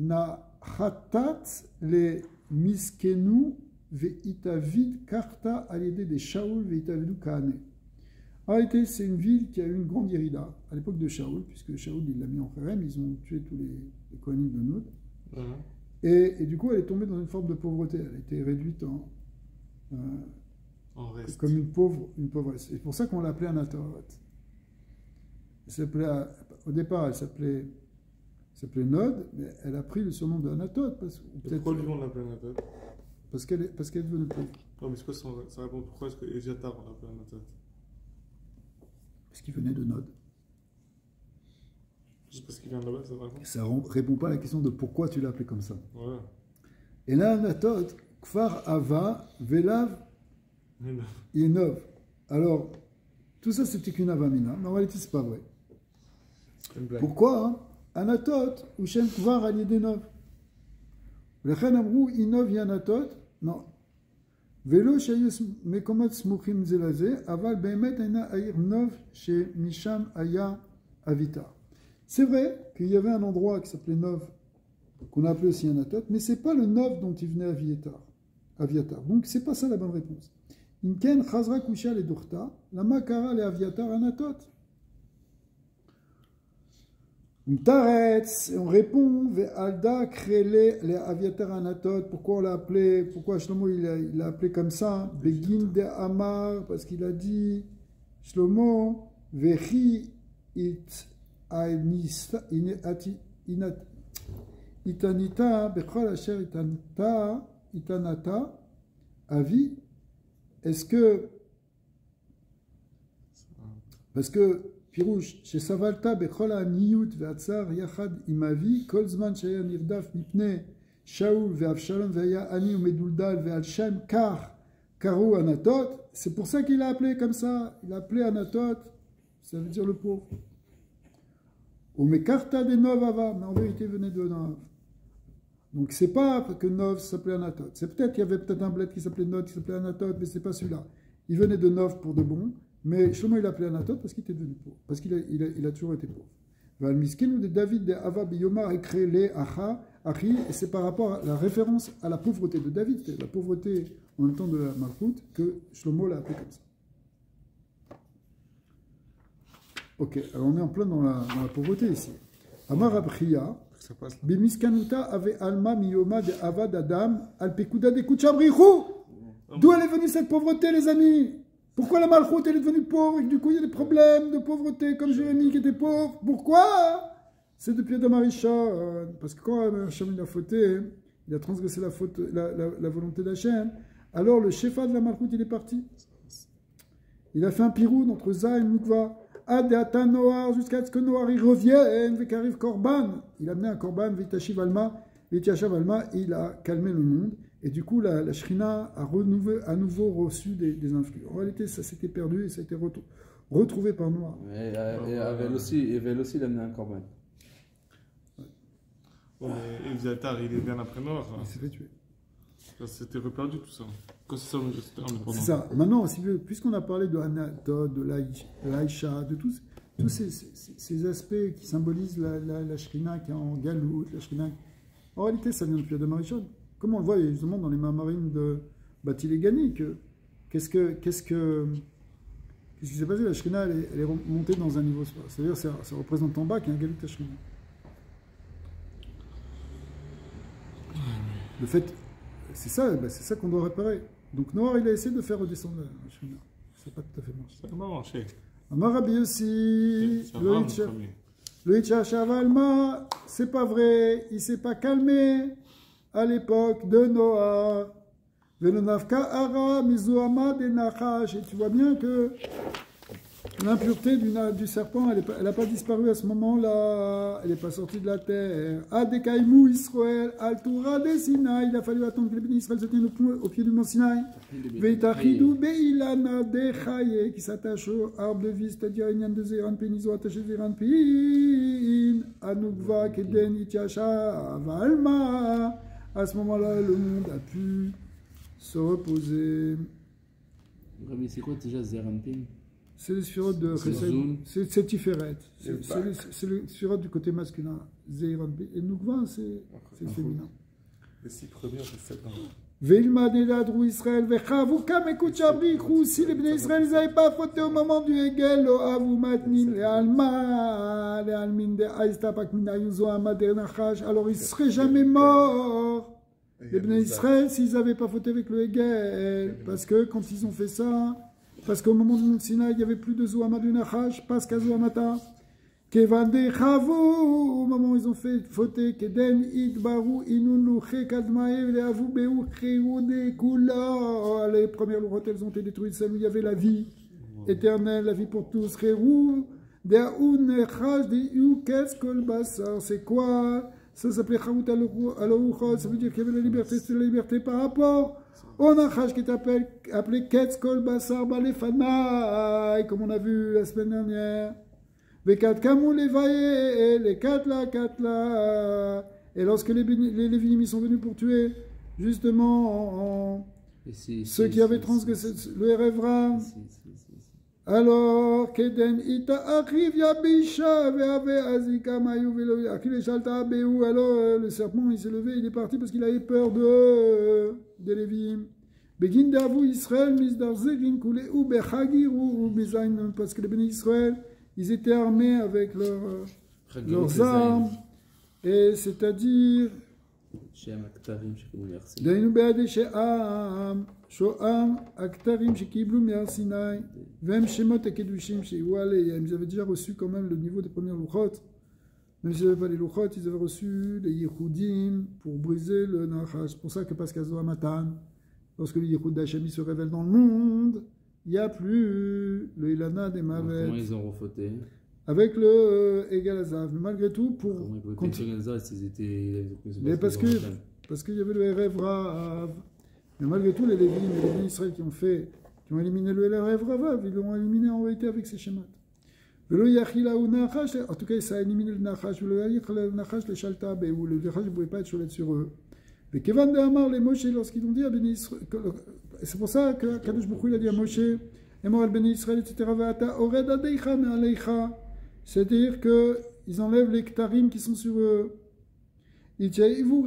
Nahatat le Miskenu ve'itavid karta alide de Shaul ve'itavidu Kahane. En réalité, c'est une ville qui a eu une grande irida à l'époque de Shaul, puisque Shaul il l'a mis en Kharem, ils ont tué tous les, les Kohanim de Noud.
Voilà.
Et, et du coup, elle est tombée dans une forme de pauvreté. Elle a été réduite en, euh,
En reste.
comme une pauvre, une pauvresse. C'est pour ça qu'on l'appelait Anatot. Elle s'appelait, au départ, elle s'appelait, elle s'appelait Nod, mais elle a pris le surnom d'Anatot, parce, ou
Et
peut-être
pourquoi lui on l'appelle Anatot?
parce qu'elle est, parce qu'elle est devenue pauvre.
Non, mais c'est quoi son- sa réponse? Pourquoi est-ce que Eviatar on l'appelle Anatot?
Parce qu'il venait de Nod.
Juste parce qu'il vient de là-bas, ça vraiment?
Ça ne répond pas à la question de pourquoi tu l'as appelé comme ça.
Voilà.
Et là, Anatot, Kfar Ava, Velav,
Mais non.
Yenov. Alors, tout ça, c'était qu'une avamina, mais en réalité, c'est pas vrai.
C'est une blague.
Pourquoi hein? Anatot, ou Shem Kvar Alidenov. Lechen Amrou, Inov Yanatot, non. Velo Shayus Mekomot Smuchim Zelaze, Aval Behemet Aina Aïr Nov, chez Misham Aya Avita. C'est vrai qu'il y avait un endroit qui s'appelait Nov, qu'on a appelé aussi Anatot, mais c'est pas le Nov dont il venait Aviatar. Aviatar. Donc, c'est pas ça la bonne réponse. Inken Chazra Kusha le Durta, la Makara le Aviatar Anatot. Taretz, on répond, Alda Krele le Aviatar Anatot. Pourquoi on l'a appelé, pourquoi Shlomo il l'a il appelé comme ça? Begin de Amar, parce qu'il a dit, Shlomo, Vechi it Ainista, Inati, Inat, Itanita, Bechol Asher Itanata, Itanata, Avi. Est-ce que, parce que, Pirouche, chez Savalta, Bechol Aniyut, Veatzar, Yachad, Imavi, Kolzman, Shaya Nirdaf, Mipne, Shaul, Veavshalom, Veya Ani, Meduldal, Vealshem, Kar, Karu Anatot. C'est pour ça qu'il l'a appelé comme ça. Il l'a appelé Anatot, ça veut dire le pauvre. Ou Mekarta de Nov Ava, mais en vérité, il venait de Nov. Donc, c'est pas que Nov s'appelait Anatot. C'est peut-être qu'il y avait peut-être un bled qui s'appelait Nod, qui s'appelait Anatot, mais c'est pas celui-là. Il venait de Nov pour de bon. Mais Shlomo il l'appelait Anatot parce qu'il était devenu pauvre, parce qu'il a, il a, il a toujours été pauvre. Valmiskin de David de Ava Biyomar et créé les Acha, Achi, et c'est par rapport à la référence à la pauvreté de David, c'est la pauvreté en même temps de la Malchoute, que Shlomo l'a appelé comme ça. Ok, alors on est en plein dans la, dans la pauvreté ici. Amar Abchia,
Ça passe là.
Bimiskanuta avait Alma Miyoma de Avad Adam, Alpekuda de Kuchabrichou. D'où elle est venue cette pauvreté, les amis? Pourquoi la Malchoute elle est devenue pauvre et que du coup il y a des problèmes de pauvreté comme Jérémie qui était pauvre? Pourquoi? C'est depuis Adam Arishon. Parce que quand Hachem il a fauté, il a transgressé la, faute, la, la, la volonté d'Hachem, alors le Shefa de la Malchoute il est parti. Il a fait un piroud entre Za et Nukva. Adata Noar, jusqu'à ce que Noar il revienne, et qu'arrive Korban. Il a amené un Korban, Vitashi Alma, Vitashi Alma, et il a calmé le monde. Et du coup, la, la Shrina a renouvelé, à nouveau reçu des, des influx. En réalité, ça s'était perdu et ça a été retrou retrouvé par Noir.
Et, et Avel aussi, Avel aussi, il a amené un Korban.
Ouais, mais Eviatar, il est bien après Noir.
Il s'est fait tuer.
C'était reperdu tout ça. Quand c'est ça, c'était indépendant.
C'est ça. Maintenant, si, puisqu'on a parlé de Anatod, de l'Aïcha, de tous, tous ces, ces, ces aspects qui symbolisent la, la, la Shrina qui est en Galout, la Shrina. En réalité, ça vient depuis Adam Arishon. Comme on le voit justement dans les Maharim de Batil-Gani, que qu'est-ce que qu'est-ce que qu'est-ce qui s'est passé? La Shrina, elle est, elle est montée dans un niveau. C'est-à-dire, ça, ça représente en bas qu'il y a un Galout à Shrina. Le fait, c'est ça, ben c'est ça qu'on doit réparer. Donc Noir, il a essayé de faire redescendre la Shrina. Ça n'a pas tout à fait marché.
Ça m'a marché.
Amar Rabbi aussi,
Ça
le
va,
Hitcha-
mon premier.
le Hitcha Shavalma, c'est pas vrai, il s'est pas calmé à l'époque de Noah. Velonavka Ara Mizuama de Nachash. Et tu vois bien que l'impureté du, du serpent, elle n'a pas disparu à ce moment-là. Elle n'est pas sortie de la terre. Adekaimou Israël, Altura de Sinaï. Il a fallu attendre que les bénis Israël se tiennent au, au pied du mont Sinaï. Veitachidou Beilana de Chaye, qui s'attache au arbre de vie, c'est-à-dire Inyan de Zéran Pin, ils ont attaché Zéran Pin. Anukva Keden Itchasha Valma. À ce moment-là, le monde a pu se reposer.
Mais c'est quoi déjà Zerampin?
C'est le sphirote de Chesed. C'est c'est Tiferet. C'est c'est le, c'est le sphirote du côté masculin. Zeiron. Et Nukva, c'est le féminin.
Les six premiers, c'est sept ans.
Veilma Deladrou Israël, Vechavu Kamekut Shabrichou. Si les bénis Israël n'avaient pas fauté au moment du Hegel, Lo Avu Matnim, les Alma, les Almin de Aïsta Pakmina Yuzo Amader Nachash, alors ils ne seraient jamais morts. Les bénis Israël, s'ils n'avaient pas fauté avec le Hegel. Parce que quand ils ont fait ça, parce qu'au moment du Mont Sinaï, il n'y avait plus de Zohama du Nachash, pas qu'à Zohamata. Kevande Chavu, au moment où ils ont fait fauter, Keden Idbaru Inunu Chekadmae, les Avu Beu Cheude Kula. Les premières lourotes, elles ont été détruites, celles où il y avait la vie éternelle, la vie pour tous. Chérou, Deaoun Nechash, Deu Keskol Bassar. C'est quoi? Ça s'appelait Chaout Alouchot, ça veut dire qu'il y avait la liberté, c'était la liberté par rapport au Nachash qui est appelé, appelé Keskol Bassar Balefana, comme on a vu la semaine dernière. Vekat Kamou Levaye, les Katla Katla. Et lorsque les, les Lévinim sont venus pour tuer, justement, en,
si,
ceux
si,
qui avaient
si,
transgressé
si,
le Erevram,
si, si, si, si.
alors, Keden ita arrive Yabisha, veave azika mayu velo, akile shalta abeu. Alors, le serpent, il s'est levé, il est parti parce qu'il avait peur de, de Lévim. Begin d'avu Israël, misdar zegin kule ou bechagiru ou bezain, parce que les bénis Israël, ils étaient armés avec leur, leurs armes, et c'est-à-dire, Dainu be'ade she'am, sho'am, aktarim she'kiblu me'ar Sinai, vem shemot ekedushim she'u aleim. Ils avaient déjà reçu quand même le niveau des premières louchot. Même s'ils n'avaient pas les louchot, ils avaient reçu les yichudim pour briser le nachash. C'est pour ça que Pascal Zohamatan, lorsque le yichud d'Hachem se révèle dans le monde, il n'y a plus le Ilana des Mavet.
Comment ils ont refauté?
Avec le Egal Azav. Mais malgré tout, pour.
Comment ils pouvaient
continuer.
pécher Gaza s'ils étaient.
Mais parce que parce qu'il y avait le Erev Rav. Mais malgré tout, les Lévim et les Lévim Israël qui ont fait, qui ont éliminé le Erev Rav, ils l'ont éliminé en réalité avec ces schémas. En tout cas, ça a éliminé le Nachash. Le Nachash, les Shalta, où le Nachash ne pouvait pas être cholet sur eux. Mais Kevan de Amar, les Moshe, lorsqu'ils ont dit à Béni Israël, c'est pour ça que Kadosh Baruch Hu a dit à Moshe, et moi, Béni Israël, et cetera, c'est-à-dire qu'ils enlèvent les ktarim qui sont sur eux. Alors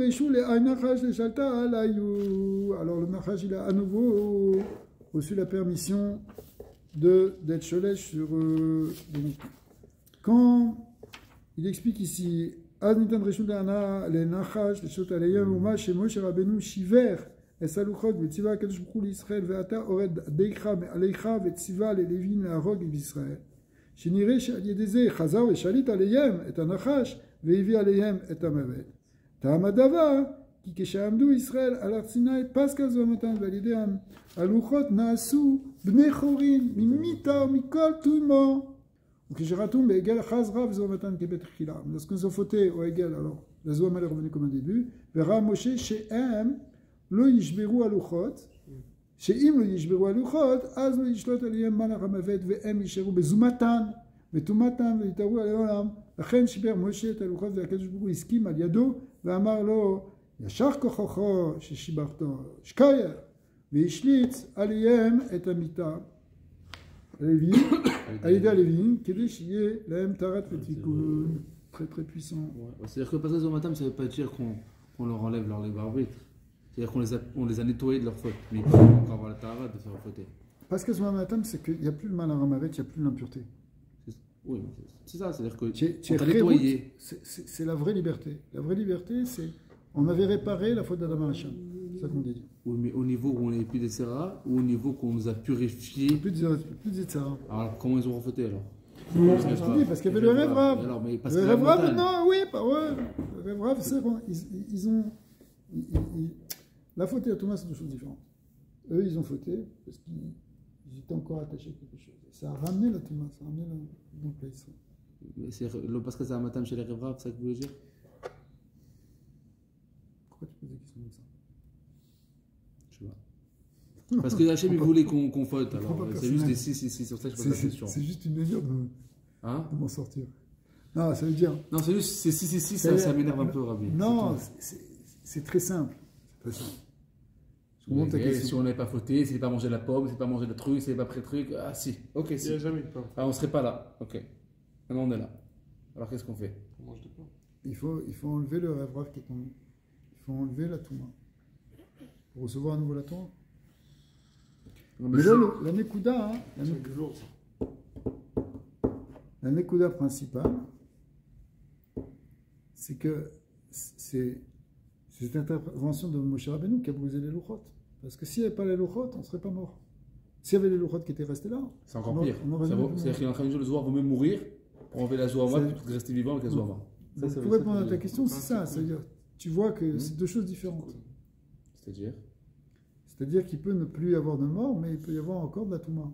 le Nachash, il a à nouveau reçu la permission de d'être cholet sur eux. Donc, quand il explique ici Az nitan reshut la'ana le'nachash le'shot alayhem uma shemoshe rabenu shiver es haluchot ve'tziva hakadosh baruch hu li'Israël ve'ata ored deicha me'aleicha ve'tziva le'levin la'arog b'Israël shenireh she'al yedei zeh chazar ve'shalit alayhem et hanachash ve'evi alayhem et hamavet ta'am hadavar כי כשעמדו ישראל על הר סיני פסקה זו המתן ועל ידי הלוחות נעשו בני חורין ממיתר מכל תומו וכשרתום בעגל אחז רב זו המתן כבית תחילה. lorsqu'on s'est fauté au עגל alors la זו המלך revenu comme un début וראה משה שהם לא ישברו הלוחות שאם לא ישברו הלוחות אז לא ישלוט עליהם מלך המוות והם יישארו בזומתן וטומאתן ויתארו על העולם. לכן שיבר משה את הלוחות והקדוש ברוך הוא הסכים על ידו ואמר לו ישר כוחו ששיברתו, שקייר, והשליץ עליהם את המיטה, הלווים, על ידי הלווים, כדי שיהיה להם טהרת ותיקון. Très très puissant.
Ouais. C'est-à-dire que le passage au matin, ça ne veut pas dire qu'on qu'on leur enlève leur libre arbitre. C'est-à-dire qu'on les, a, on les a nettoyés de leur faute, mais ils peuvent encore avoir la tahara de faire fauter.
Parce que ce matin, c'est qu'il n'y a plus le mal à ramavet, il n'y a plus l'impureté.
Oui, c'est ça, c'est-à-dire que
tu
on t'a nettoyé.
C'est la vraie liberté. La vraie liberté, c'est on avait réparé la faute d'Adam Hacham. C'est ça qu'on dit.
Oui, mais au niveau où on n'est plus des Serra, ou au niveau qu'on nous a purifié.
Plus des Serra.
Alors comment ils ont refauté alors?
Parce, parce qu'il y avait le rêve Rav.
Alors, mais parce
le
que
rêve Rav, non, oui, pas ouais. Le rêve Rav, c'est bon. Ils, ils ont. Ils, ils, la faute et à Thomas, c'est deux choses différentes. Eux, ils ont fauté parce qu'ils étaient encore attachés à quelque chose. Ça a ramené la Thomas, ça a ramené la. Donc là, ils sont.
C'est le parce que c'est un matin chez les rêves Rav, c'est ça que vous voulez dire?
Pourquoi tu poses des questions comme ça?
Je sais pas. Parce que Hachem, il voulait qu'on qu'on faute. Alors, c'est juste des si, si, si, sur ça, je pose la question.
C'est juste une manière de,
hein?
de m'en sortir. Non, ça veut dire.
Non, c'est juste, c'est si, si, si, ça, ça m'énerve un peu, Rabbi.
Non, c'est très simple. C'est très simple.
Oui, okay, si on n'avait pas fauté, s'il n'avait pas mangé la pomme, s'il n'avait pas mangé le truc, s'il n'avait pas pris le truc, ah si, ok, si.
Il n'y a jamais de pain.
Ah, on ne serait pas là, ok. Maintenant on est là. Alors qu'est-ce qu'on fait?
On mange du pain.
Il faut, il faut enlever le rêve Rav qui est tombé. Il faut enlever la Touma. Pour recevoir à nouveau la Touma. Mais, mais là, le, la Nekuda, hein, la,
jour,
la Nekuda principale, c'est que c'est cette intervention de Moshe Rabbeinu qui a brisé les louchotes. Parce que s'il n'y avait pas les louchotes, on ne serait pas mort. S'il y avait les louchotes qui étaient restés là,
c'est encore pire. C'est-à-dire qu'il est en train de dire le Zohar vaut même mourir pour enlever la Zohar plutôt que rester vivant avec la Zohar.
Pour répondre à ta question, c'est ça. C'est-à-dire, tu vois que c'est deux choses différentes.
C'est-à-dire
C'est-à-dire qu'il peut ne plus y avoir de mort, mais il peut y avoir encore de la Touma.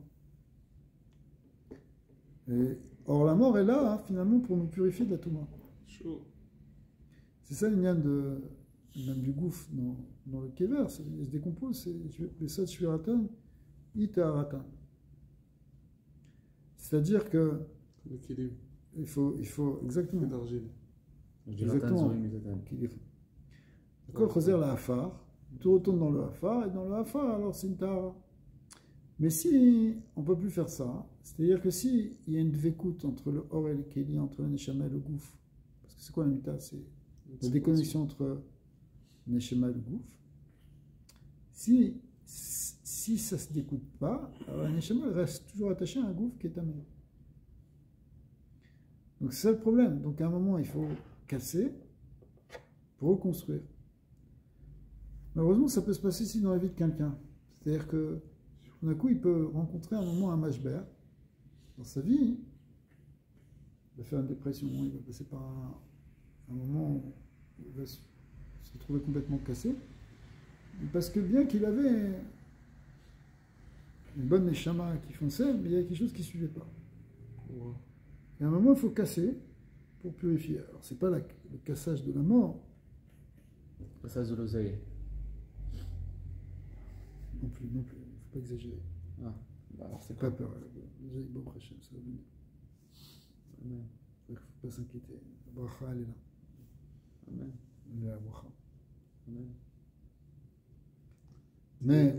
Et, or, la mort est là, hein, finalement, pour nous purifier de la Touma. C'est ça l'ignan de même du gouffre dans, dans le kever, il se décompose, c'est le sot shviratan, itaratan. C'est-à-dire que il faut, il faut exactement. Exactement. Quand choser la hafar, tout retourne dans le hafar, et dans le hafar, alors c'est une tara. Mais si on ne peut plus faire ça, c'est-à-dire que si il y a une dvekout entre le or et le keli, entre le neshama et le gouffre, parce que c'est quoi la mita? C'est la déconnexion entre le neshama et le gouffre. Si, si ça ne se découte pas, alors le neshama reste toujours attaché à un gouffre qui est tamé. Donc c'est ça le problème. Donc à un moment, il faut casser pour reconstruire. Malheureusement, ça peut se passer ici dans la vie de quelqu'un. C'est-à-dire que d'un coup, il peut rencontrer un moment un mashber dans sa vie. Il va faire une dépression, il va passer par un, un moment où il va se, se retrouver complètement cassé. Parce que bien qu'il avait une bonne neshama qui fonçait, mais il y avait quelque chose qui ne suivait pas.
Ouais.
Et à un moment, il faut casser pour purifier. Alors, ce n'est pas la, le cassage de la mort.
Le cassage de l'oseille.
Non plus, non plus. Il ne faut pas exagérer.
Ah, bah alors c'est
pas peur. L'oseille, bon, Hachem, ça va venir.
Amen.
Il ne faut pas s'inquiéter. La bracha, elle est là.
Amen.
Elle est la bracha.
Amen.
Mais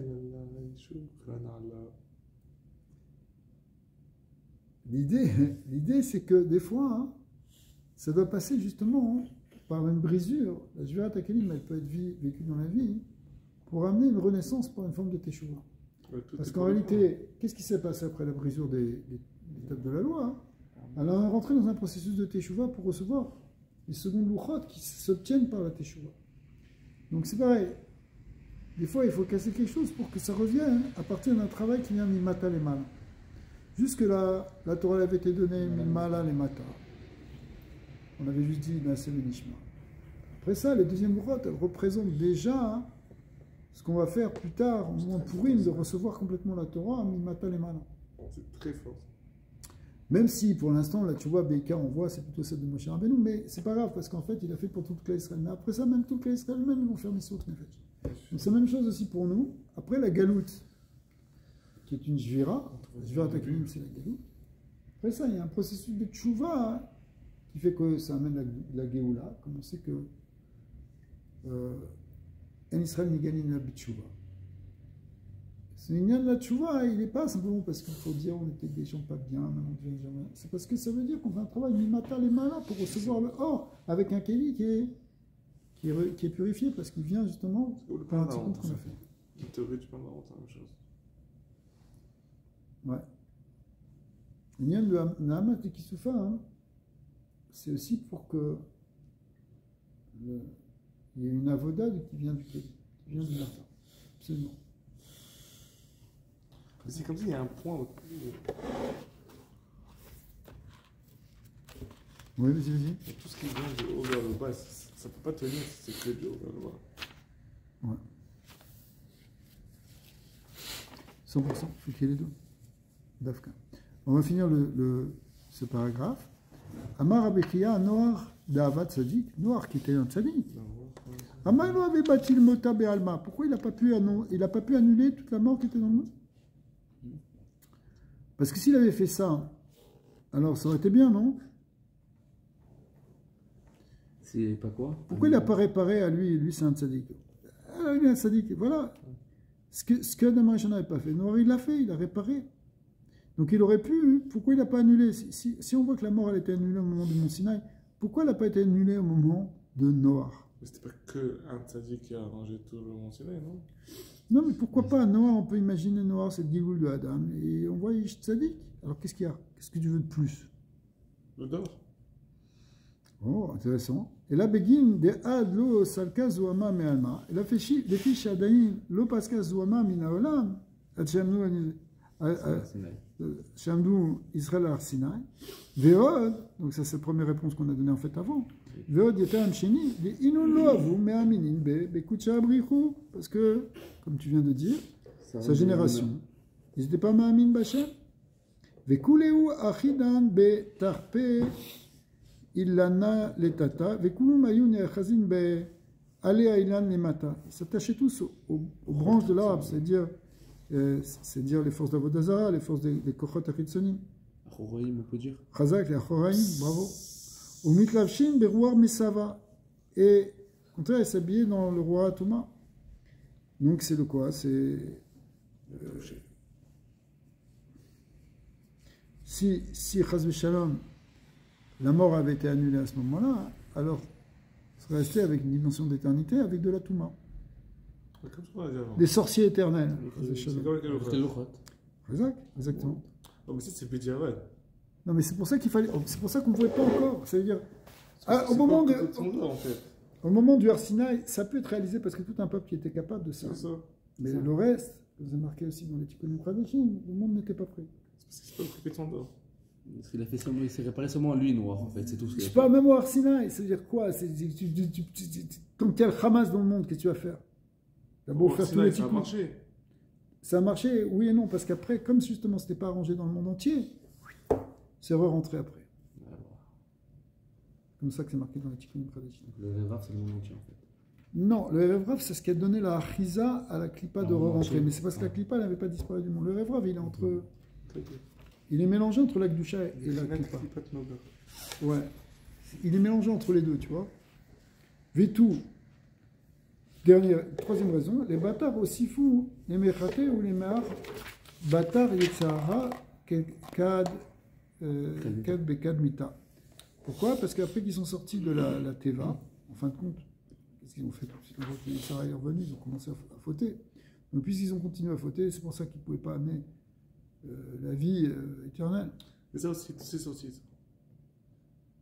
l'idée, l'idée c'est que des fois, hein, ça doit passer justement hein, par une brisure. La Jvirat Akalim, elle peut être vie, vécue dans la vie pour amener une renaissance par une forme de Teshuvah. Ouais, parce qu'en réalité, qu'est-ce qui s'est passé après la brisure des, des, des étapes de la loi hein? Alors on est rentré dans un processus de teshuva pour recevoir les secondes louchot qui s'obtiennent par la teshuva. Donc c'est pareil. Des fois, il faut casser quelque chose pour que ça revienne à partir d'un travail qui vient mi-mata les mal. Jusque-là, la Torah avait été donnée mi-mala les mata. On avait juste dit Naseh Benishma. Après ça, les deuxièmes louchot, elles représentent déjà hein, ce qu'on va faire plus tard, au moment Purim, de recevoir complètement la Torah mi-mata les mal.
C'est très fort.
Même si, pour l'instant, là, tu vois, Beika, on voit, c'est plutôt celle de Moshe Rabbeinu, mais c'est pas grave, parce qu'en fait, il a fait pour toute la Israël. Mais après ça, même toute la Israël, même, ils vont faire Messot Nefesh. Donc c'est la même chose aussi pour nous. Après, la galoute, qui est une jvira, la jvira takinim, c'est la galoute. Après ça, il y a un processus de tchouva hein, qui fait que ça amène la, la Géoula, comme on sait que euh, en Israël, Niganin la bitchouva. Ce lien de la tchouva, il n'est pas simplement parce qu'il faut dire on était des gens pas bien, maintenant on devient jamais. C'est parce que ça veut dire qu'on fait un travail mi-mata les malas pour recevoir le or avec un kéli qui est, qui est, qui est purifié parce qu'il vient justement par un petit compte qu'on a fait.
En théorie, tu parles de la honte, c'est la même chose.
Ouais. Le lien de Nahamat de Kisoufa, hein, c'est aussi pour que le, il y ait une avoda qui vient du kéli, qui vient du matin. Absolument.
C'est comme s'il y a un point où...
Oui, vas-y, vas-y.
Tout ce qui vient du haut vers le bas, ça ne peut pas tenir si c'est que du haut vers le bas.
Ouais. cent pour cent, il faut qu'il y ait les deux. Dafka. On va finir le, le, ce paragraphe. Amar Abekia, Noir d'Avat Tzadik, Noir qui était un Tzadik. Amar lo avait bâti le mota be'alma. Pourquoi il n'a pas, pas pu annuler toute la mort qui était dans le monde? Parce que s'il avait fait ça, alors ça aurait été bien, non?
C'est pas quoi?
Pourquoi il n'a pas réparé à lui? Lui, c'est un tzaddik. Ah, il est un tzaddik. Voilà. Ce que, ce que Adam Rishon n'avait pas fait. Noir, il l'a fait, il a réparé. Donc il aurait pu. Pourquoi il n'a pas annulé? si, si, si on voit que la mort elle a été annulée au moment du Mont Sinaï, pourquoi elle n'a pas été annulée au moment de Noah?
Mais c'était pas que un tzaddik qui a arrangé tout le Mont Sinaï, non?
Non, mais pourquoi pas Noah? On peut imaginer Noah, c'est le Giloul de Adam. Et on voit Ish Tzadik. Alors qu'est-ce qu'il y a? Qu'est-ce que tu veux de plus?
Le dor.
Oh, intéressant. Et là, Begin, de Ad lo salka zuama me alma. Et là, les fiches Adaïn, lo paska zuama mina olam, ad shamnu shamnu Israël ar Sinai. Veod, donc ça c'est la première réponse qu'on a donnée en fait avant. Veod yetam sheni, de inu lo avu me aminin be, be kucha abrichu. Parce que, comme tu viens de dire, sa génération, ils n'étaient pas ma'amin b'Hashem. Vekuleu achidan be tarpe illana letata, vekulum ayun echazin be alea ilan lemata. Ils s'attachaient tous aux, aux, aux branches de l'arbre, c'est-à-dire euh, c'est-à-dire les forces d'Avodazara, les forces des, des Kochot Achitzonim.
Achoraïm, on peut dire.
Chazak, les Achoraïm, bravo. Ou mitlavshin berouar mesava. Et, au contraire, ils s'habillaient dans le roi Touma. Donc c'est de quoi? C'est... Euh, si, si Chaz Shalom, la mort avait été annulée à ce moment-là, alors on serait resté avec une dimension d'éternité, avec de la Touma.
Comme ça, on a dit avant.
Des sorciers éternels.
C'est comme avec le Khot.
Exact, exactement.
Non, mais ça, c'est Bédiavad.
Non, mais c'est pour ça qu'il fallait... C'est pour ça qu'on ne pouvait pas encore. Ça veut dire... Ah, au, moment de,
au, en fait.
au moment du Har Sinaï, ça peut être réalisé parce que tout un peuple qui était capable de ça.
ça.
Mais le reste, vous avez marqué aussi dans les Tikkunim Chadashim, le monde n'était pas prêt.
C'est parce qu'il s'est pas occupé de son dos.
Parce qu'il a fait seulement, il s'est réparé seulement lui, Noir, en fait, c'est tout ce qu'il a
Je
fait.
parle même au Har Sinaï, ça veut dire quoi? Tant qu'il y a le Hamas dans le monde, qu'est-ce que tu vas faire? Tu as beau faire tous les
Ça a marché.
Ça a marché, oui et non, parce qu'après, comme justement c'était pas arrangé dans le monde entier, c'est re-rentré après. Comme ça que c'est marqué dans les Tikkunim Chadashim.
Le Révraf, c'est le monde entier, en fait.
Non, le Révraf, c'est ce qui a donné la Achiza à la Klippa de
Ah,
re-rentrer.
ok.
Mais c'est parce que la Klippa n'avait pas disparu du monde. Le Révraf, il est entre...
Très bien.
Il est mélangé entre la Gdusha et la Klippa. Ouais. Il est mélangé entre les deux, tu vois. Vétou. Dernière, troisième raison, les bâtards aussi fous, les Mechate ou les Mehar, bâtards Yetzahara, Kad, Kad Bekad Mita. Pourquoi? Parce qu'après qu'ils sont sortis de la, la Teva, en fin de compte, qu'est-ce qu'ils ont fait tout de suite? On voit que les Sarah est revenu, ils ont commencé à, à fauter. Donc, puisqu'ils ont continué à fauter, c'est pour ça qu'ils ne pouvaient pas amener euh, la vie euh, éternelle.
Mais ça aussi, c'est ça aussi.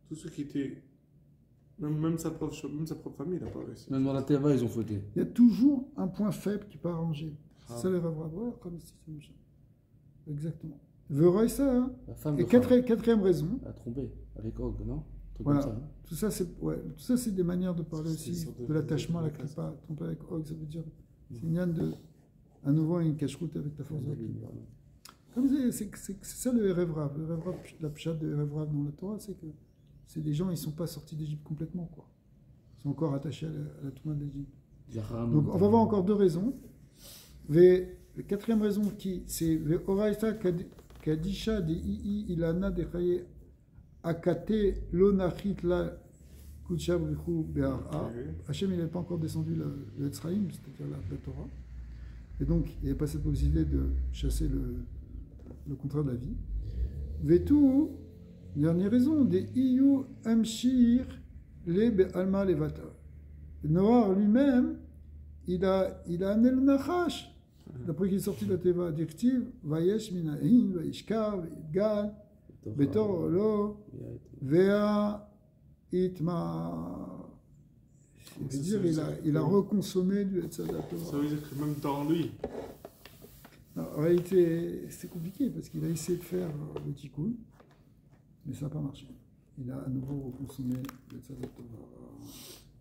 Tous ceux qui étaient. Même, même, sa propre, même sa propre famille n'a pas réussi.
Même dans la Teva, ils ont fauté.
Il y a toujours un point faible qui peut arranger.
Ah.
C'est ça les rêves. Voilà, comme si c'est machin. Exactement. Veroy ça. Hein.
La femme
Et
de
quatrième, quatrième raison.
Elle a trompé avec Og, non? Un truc
Voilà.
comme ça, hein.
Tout ça, c'est ouais, tout ça, c'est des manières de parler
C'est une
aussi
sorte
de,
de-
l'attachement à la
de-
clipa. Tromper avec Og, ça veut dire. C'est une yann de. À nouveau, une cache-route avec ta force de la clipa. Comme c'est, c'est, c'est, c'est ça le rêve rave. Le rêve rave, la pshat de rêve rave dans la Torah, c'est que c'est des gens, ils ne sont pas sortis d'Égypte complètement, quoi. Ils sont encore attachés à la, à la Touma de l'Égypte. Donc, on va voir encore deux raisons. Ve- la quatrième raison, qui, c'est Ve oraita kad- kadisha de ii ilana de chaye akate lo nachit la kutsha brichu be'ara.
Ok.
Hachem, il n'avait pas encore descendu le, le Etzraïm, c'est-à-dire la, la Torah. Et donc, il n'y avait pas cette possibilité de chasser le, le contrat de la vie. Vetou, dernière raison, des iyu amshir le be'alma levata. Noir lui-même, il a, il a amené le nachash. D'après qu'il est sorti de la Teva, directive, Vayesh minahin, Vayishkar, Vayidgal, Betor lo, Vea itma. Je veux dire, il a, il a reconsommé du Etzadat
Ça
Torah.
veut dire que même dans lui,
Non, en réalité, c'est compliqué parce qu'il a essayé de faire euh, le tikkun, mais ça n'a pas marché. Il a à nouveau reconsommé le Etzadat Torah.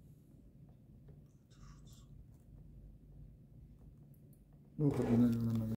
Donc, on a- on a-